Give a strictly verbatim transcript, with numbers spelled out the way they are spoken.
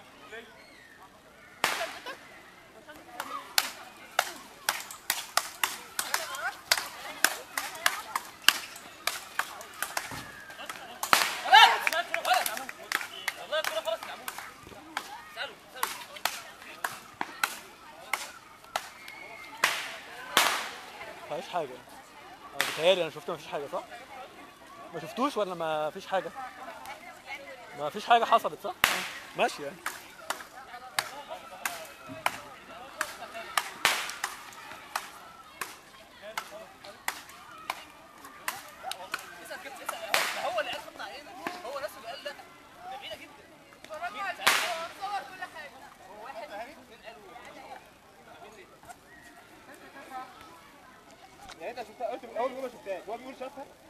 مفيش حاجة. اه بيتهيألي انا شفت مفيش حاجة صح؟ ما شفتوش ولا ما فيش حاجة؟ ما فيش حاجة حصلت صح؟ اه ماشي يعني. هو اللي قال خطة عينه، هو نفسه اللي قال لا ده بعيدة جدا. اتفرجوا على الفيديو وهنصور كل حاجة. هو واحد اثنين قالوا يعني انت شفتها قلت من اول يوم ما شفتهاش، هو بيقول شافها